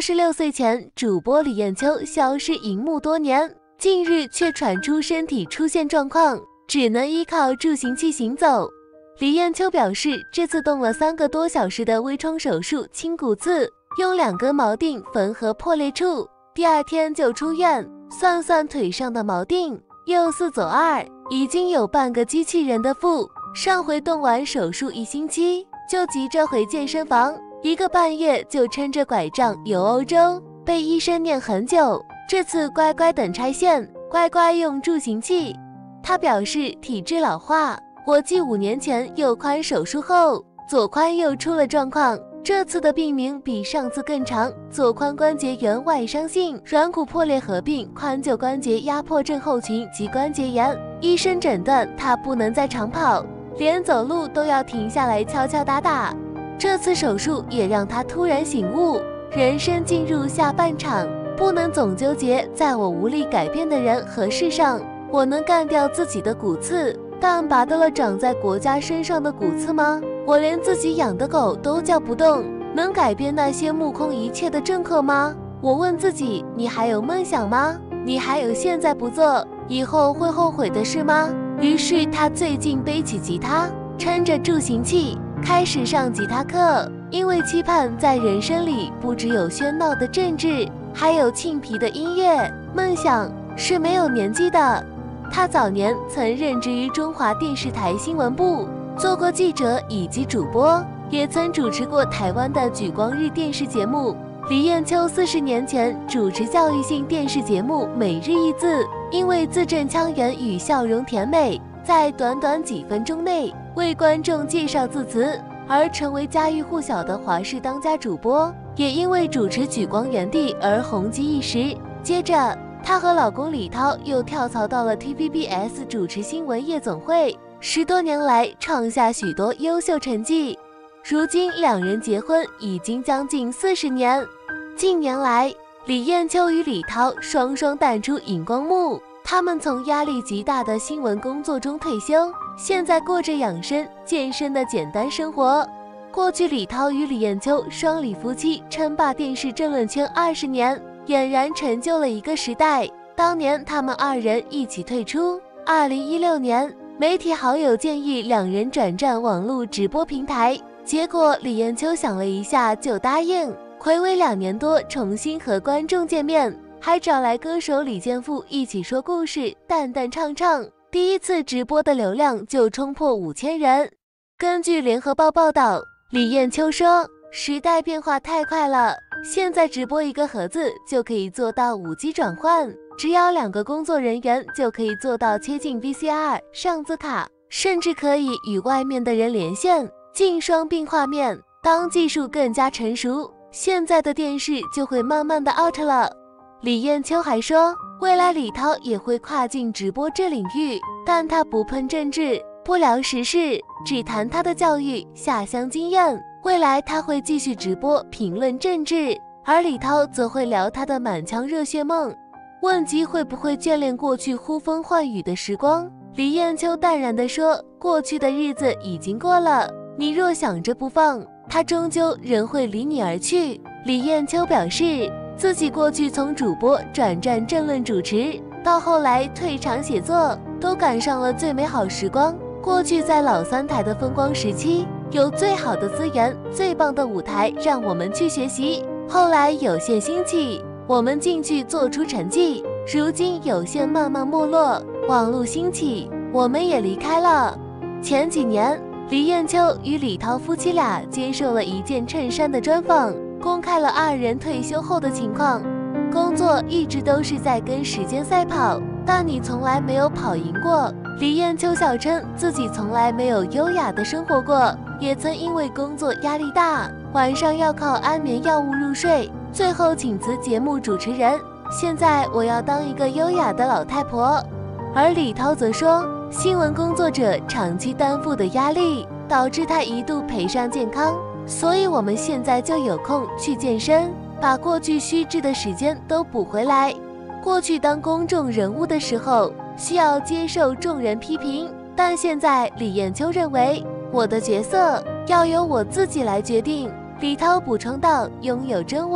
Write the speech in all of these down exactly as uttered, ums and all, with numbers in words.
十六岁前，主播李艳秋消失荧幕多年，近日却传出身体出现状况，只能依靠助行器行走。李艳秋表示，这次动了三个多小时的微创手术清骨刺，用两根锚定缝合破裂处，第二天就出院。算算腿上的锚定，右四左二，已经有半个机器人的腹。上回动完手术一星期，就急着回健身房，一个半月就撑着拐杖游欧洲，被医生念很久。这次乖乖等拆线，乖乖用助行器。他表示体质老化，我继五年前右髋手术后，左髋又出了状况。这次的病名比上次更长，左髋关节源外伤性软骨破裂合并髋臼关节压迫症候群及关节炎。医生诊断他不能再长跑，连走路都要停下来敲敲打打。这次手术也让他突然醒悟，人生进入下半场，不能总纠结在我无力改变的人和事上。我能干掉自己的骨刺，但拔得了长在国家身上的骨刺吗？我连自己养的狗都叫不动，能改变那些目空一切的政客吗？我问自己，你还有梦想吗？你还有现在不做，以后会后悔的事吗？于是他最近背起吉他，撑着助行器，开始上吉他课，因为期盼在人生里不只有喧闹的政治，还有沁皮的音乐。梦想是没有年纪的。他早年曾任职于中华电视台新闻部，做过记者以及主播，也曾主持过台湾的举光日电视节目。李艳秋四十年前主持教育性电视节目《每日一字》，因为字正腔圆与笑容甜美，在短短几分钟内为观众介绍字词，而成为家喻户晓的华视当家主播，也因为主持举光原地而红极一时。接着她和老公李涛又跳槽到了 T V B S 主持新闻夜总会，十多年来创下许多优秀成绩。如今两人结婚已经将近四十年。近年来，李艳秋与李涛双双淡出荧光幕，他们从压力极大的新闻工作中退休，现在过着养生健身的简单生活。过去李涛与李艳秋双李夫妻称霸电视政论圈二十年，俨然成就了一个时代。当年他们二人一起退出。二零一六年，媒体好友建议两人转战网络直播平台，结果李艳秋想了一下就答应。睽违两年多，重新和观众见面，还找来歌手李健富一起说故事，淡淡唱唱。第一次直播的流量就冲破五千人。根据联合报报道，李艳秋说，时代变化太快了，现在直播一个盒子就可以做到 五 G 转换，只要两个工作人员就可以做到切进 V C R 上字卡，甚至可以与外面的人连线进双并画面。当技术更加成熟，现在的电视就会慢慢的 out 了。李艳秋还说，未来李涛也会跨进直播这领域，但他不碰政治，不聊时事，只谈他的教育下乡经验。未来他会继续直播评论政治，而李涛则会聊他的满腔热血梦。问及会不会眷恋过去呼风唤雨的时光，李艳秋淡然地说，过去的日子已经过了，你若想着不放，他终究仍会离你而去。李艳秋表示，自己过去从主播转战政论主持，到后来退场写作，都赶上了最美好时光。过去在老三台的风光时期，有最好的资源，最棒的舞台让我们去学习。后来有线兴起，我们进去做出成绩。如今有线慢慢没落，网络兴起，我们也离开了。前几年，李艳秋与李涛夫妻俩接受了一件衬衫的专访，公开了二人退休后的情况。工作一直都是在跟时间赛跑，但你从来没有跑赢过。李艳秋笑称自己从来没有优雅的生活过，也曾因为工作压力大，晚上要靠安眠药物入睡，最后请辞节目主持人。现在我要当一个优雅的老太婆。而李涛则说，新闻工作者长期担负的压力导致他一度赔上健康，所以我们现在就有空去健身，把过去虚掷的时间都补回来。过去当公众人物的时候，需要接受众人批评，但现在李艳秋认为，我的角色要由我自己来决定。李涛补充道，拥有真我，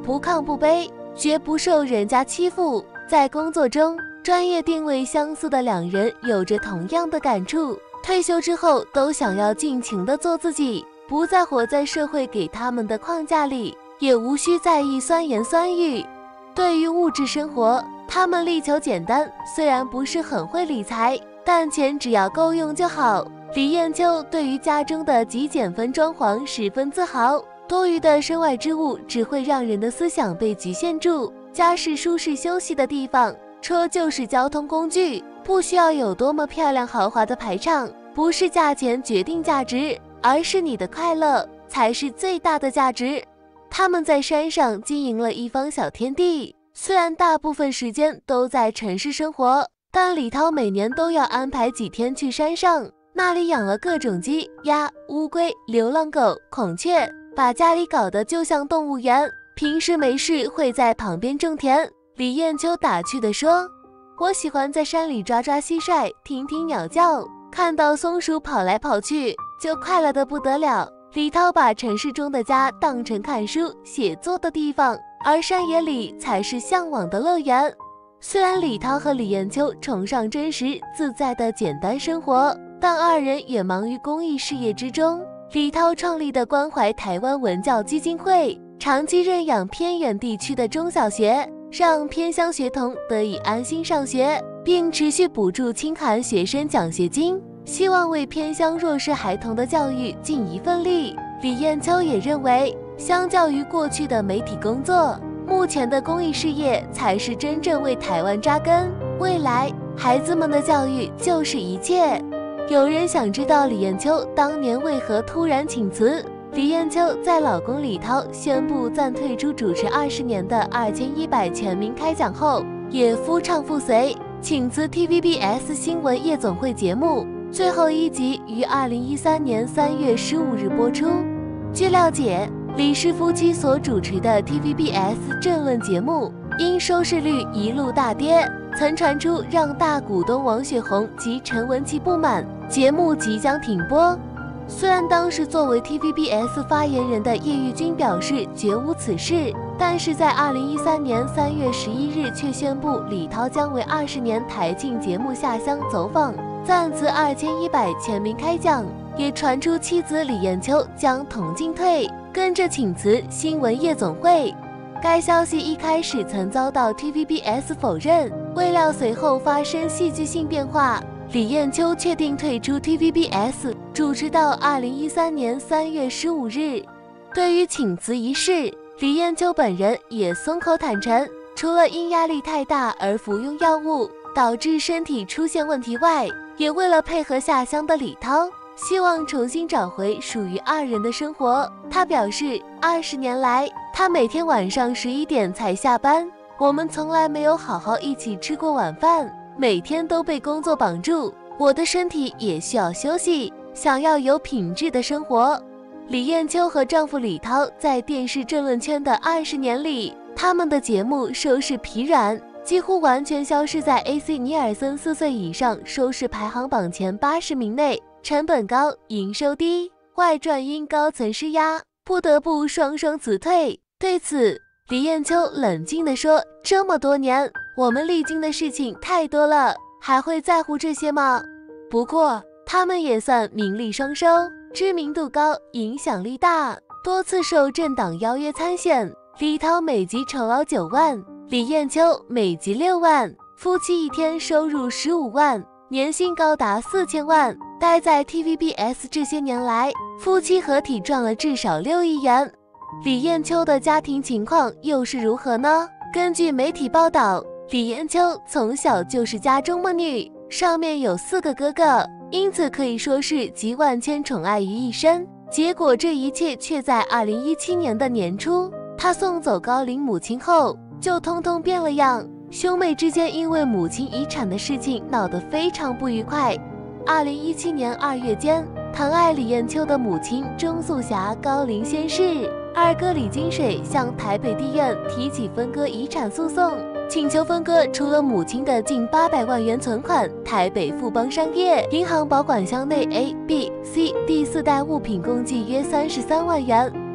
不亢不卑，绝不受人家欺负。在工作中，专业定位相似的两人有着同样的感触，退休之后都想要尽情地做自己，不再活在社会给他们的框架里，也无需在意酸言酸语。对于物质生活，他们力求简单，虽然不是很会理财，但钱只要够用就好。李艳秋对于家中的极简风装潢十分自豪，多余的身外之物只会让人的思想被局限住。家是舒适休息的地方，车就是交通工具，不需要有多么漂亮豪华的排场，不是价钱决定价值，而是你的快乐才是最大的价值。他们在山上经营了一方小天地，虽然大部分时间都在城市生活，但李涛每年都要安排几天去山上，那里养了各种鸡、鸭、乌龟、流浪狗、孔雀，把家里搞得就像动物园。平时没事会在旁边种田。李艳秋打趣地说，我喜欢在山里抓抓蟋蟀，听听鸟叫，看到松鼠跑来跑去，就快乐得不得了。李涛把城市中的家当成看书、写作的地方，而山野里才是向往的乐园。虽然李涛和李艳秋崇尚真实自在的简单生活，但二人也忙于公益事业之中。李涛创立的关怀台湾文教基金会，长期认养偏远地区的中小学，让偏乡学童得以安心上学，并持续补助清寒学生奖学金，希望为偏乡弱势孩童的教育尽一份力。李艳秋也认为，相较于过去的媒体工作，目前的公益事业才是真正为台湾扎根，未来孩子们的教育就是一切。有人想知道李艳秋当年为何突然请辞？李艳秋在老公李涛宣布暂退出主持二十年的二千一百全民开讲后，也夫唱妇随，请辞 T V B S 新闻夜总会节目，最后一集于二零一三年三月十五日播出。据了解，李氏夫妻所主持的 T V B S 政论节目因收视率一路大跌，曾传出让大股东王雪红及陈文琪不满，节目即将停播。虽然当时作为 T V B S 发言人的叶玉君表示绝无此事，但是在二零一三年三月十一日却宣布李涛将为二十年台庆节目下乡走访，暂辞二千一百全民开讲，也传出妻子李艳秋将同进退，跟着请辞新闻夜总会。该消息一开始曾遭到 T V B S 否认，未料随后发生戏剧性变化，李艳秋确定退出 T V B S， 主持到二零一三年三月十五日。对于请辞一事，李艳秋本人也松口坦诚，除了因压力太大而服用药物导致身体出现问题外，也为了配合下乡的李涛，希望重新找回属于二人的生活。他表示，二十年来，他每天晚上十一点才下班，我们从来没有好好一起吃过晚饭，每天都被工作绑住，我的身体也需要休息，想要有品质的生活。李艳秋和丈夫李涛在电视政论圈的二十年里，他们的节目收视疲软，几乎完全消失在 A C 尼尔森四岁以上收视排行榜前八十名内。成本高，营收低，外传因高层施压，不得不双双辞退。对此，李艳秋冷静地说，这么多年，我们历经的事情太多了，还会在乎这些吗？不过，他们也算名利双收，知名度高，影响力大，多次受政党邀约参选。李涛每集酬劳九万，李艳秋每集六万，夫妻一天收入十五万，年薪高达四千万。待在 T V B S 这些年来，夫妻合体赚了至少六亿元。李艳秋的家庭情况又是如何呢？根据媒体报道，李艳秋从小就是家中默女，上面有四个哥哥，因此可以说是集万千宠爱于一身。结果这一切却在二零一七年的年初，他送走高龄母亲后，就通通变了样。兄妹之间因为母亲遗产的事情闹得非常不愉快。二零一七年二月间，疼爱李艳秋的母亲钟素霞高龄仙逝，二哥李金水向台北地院提起分割遗产诉讼，请求分割除了母亲的近八百万元存款，台北富邦商业银行保管箱内 A、B、C 第四代物品共计约三十三万元，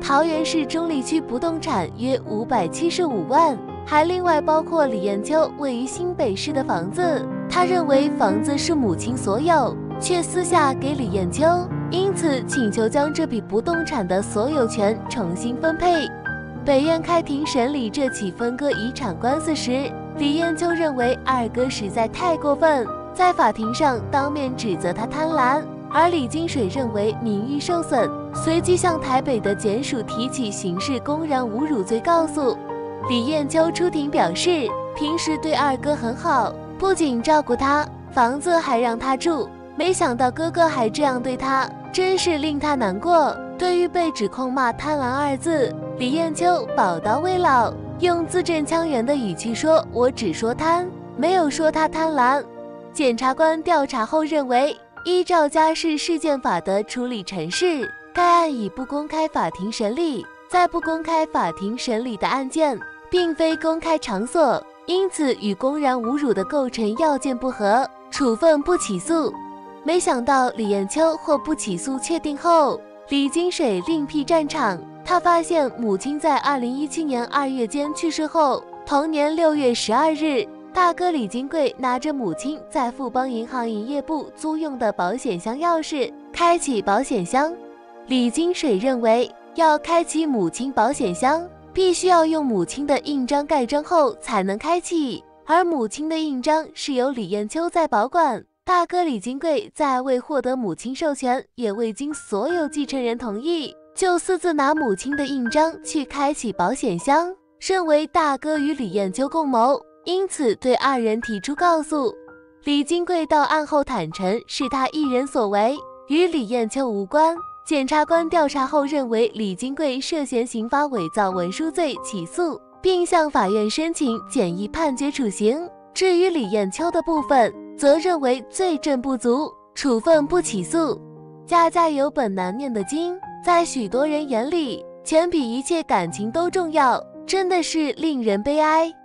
桃园市中立区不动产约五百七十五万，还另外包括李艳秋位于新北市的房子。他认为房子是母亲所有，却私下给李艳秋，因此请求将这笔不动产的所有权重新分配。北院开庭审理这起分割遗产官司时，李艳秋认为二哥实在太过分，在法庭上当面指责他贪婪，而李金水认为名誉受损，随即向台北的检署提起刑事公然侮辱罪告诉。李艳秋出庭表示，平时对二哥很好，不仅照顾他，房子还让他住，没想到哥哥还这样对他，真是令他难过。对于被指控骂贪婪二字，李艳秋宝刀未老，用字正腔圆的语气说，我只说贪，没有说他贪婪。检察官调查后认为，依照家事事件法的处理程序，该案以不公开法庭审理，在不公开法庭审理的案件并非公开场所，因此与公然侮辱的构成要件不合，处分不起诉。没想到李艳秋获不起诉确定后，李金水另辟战场。他发现母亲在二零一七年二月间去世后，同年六月十二日，大哥李金贵拿着母亲在富邦银行营业部租用的保险箱钥匙开启保险箱。李金水认为，要开启母亲保险箱，必须要用母亲的印章盖章后才能开启，而母亲的印章是由李艳秋在保管。大哥李金贵在未获得母亲授权，也未经所有继承人同意，就私自拿母亲的印章去开启保险箱，认为大哥与李艳秋共谋，因此对二人提出告诉。李金贵到案后坦诚是他一人所为，与李艳秋无关。检察官调查后认为李金贵涉嫌刑法伪造文书罪起诉，并向法院申请简易判决处刑。至于李艳秋的部分，则认为罪证不足，处分不起诉。家家有本难念的经，在许多人眼里，钱比一切感情都重要，真的是令人悲哀。